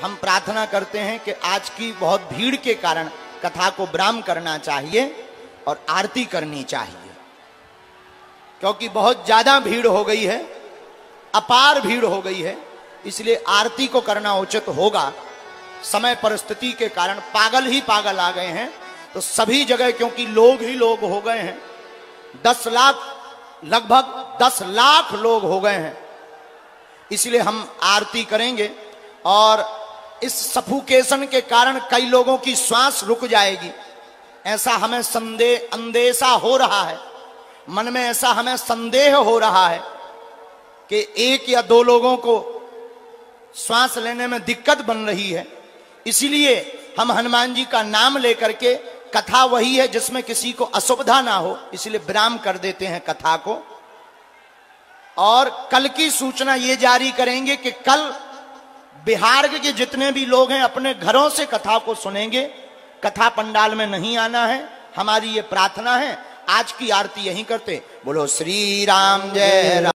हम प्रार्थना करते हैं कि आज की बहुत भीड़ के कारण कथा को विराम करना चाहिए और आरती करनी चाहिए, क्योंकि बहुत ज्यादा भीड़ हो गई है, अपार भीड़ हो गई है, इसलिए आरती को करना उचित होगा। समय परिस्थिति के कारण पागल ही पागल आ गए हैं, तो सभी जगह क्योंकि लोग ही लोग हो गए हैं, 10 लाख, लगभग 10 लाख लोग हो गए हैं, इसलिए हम आरती करेंगे। और इस सफोकेशन के कारण कई लोगों की श्वास रुक जाएगी, ऐसा हमें अंदेशा हो रहा है, मन में ऐसा हमें संदेह हो रहा है कि 1 या 2 लोगों को श्वास लेने में दिक्कत बन रही है। इसीलिए हम हनुमान जी का नाम लेकर के, कथा वही है जिसमें किसी को असुविधा ना हो, इसलिए विराम कर देते हैं कथा को। और कल की सूचना ये जारी करेंगे कि कल बिहार के जितने भी लोग हैं अपने घरों से कथा को सुनेंगे, कथा पंडाल में नहीं आना है, हमारी ये प्रार्थना है। आज की आरती यहीं करते। बोलो श्री राम जय राम।